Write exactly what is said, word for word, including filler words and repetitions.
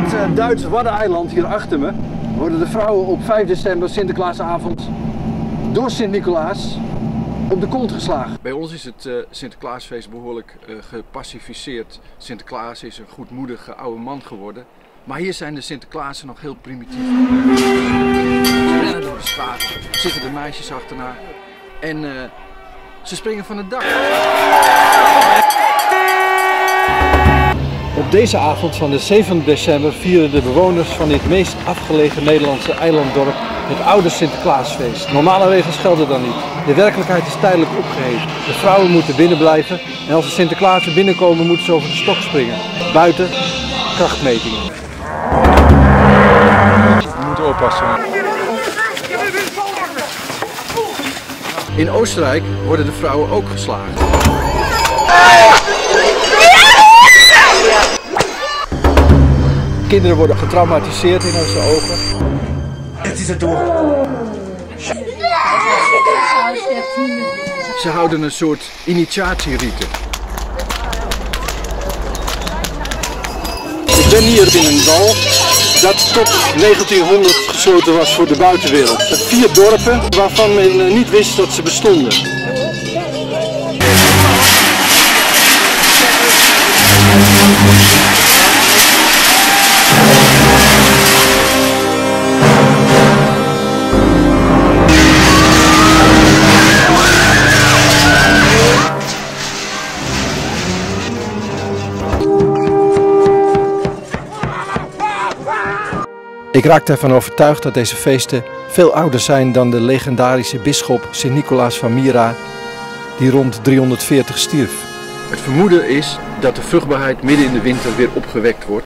dit uh, Duitse Waddeneiland hier achter me worden de vrouwen op vijf december, Sinterklaasavond, door Sint-Nicolaas op de kont geslagen. Bij ons is het uh, Sinterklaasfeest behoorlijk uh, gepacificeerd. Sinterklaas is een goedmoedige oude man geworden. Maar hier zijn de Sinterklaasen nog heel primitief. Ze rennen door de straat, zitten de meisjes achterna en uh, ze springen van het dak. Op deze avond van de zevende december vieren de bewoners van dit meest afgelegen Nederlandse eilanddorp het oude Sinterklaasfeest. Normale regels gelden dan niet. De werkelijkheid is tijdelijk opgeheven. De vrouwen moeten binnen blijven en als de Sinterklaasen binnenkomen moeten ze over de stok springen. Buiten krachtmetingen. We moeten oppassen. In Oostenrijk worden de vrouwen ook geslagen. Kinderen worden getraumatiseerd in onze ogen. Het is het door. Ze houden een soort initiatierieten. Ik ben hier in een dal dat tot negentienhonderd gesloten was voor de buitenwereld. Vier dorpen waarvan men niet wist dat ze bestonden. Ik raakte ervan overtuigd dat deze feesten veel ouder zijn dan de legendarische bisschop Sint-Nicolaas van Myra, die rond driehonderdveertig stierf. Het vermoeden is dat de vruchtbaarheid midden in de winter weer opgewekt wordt.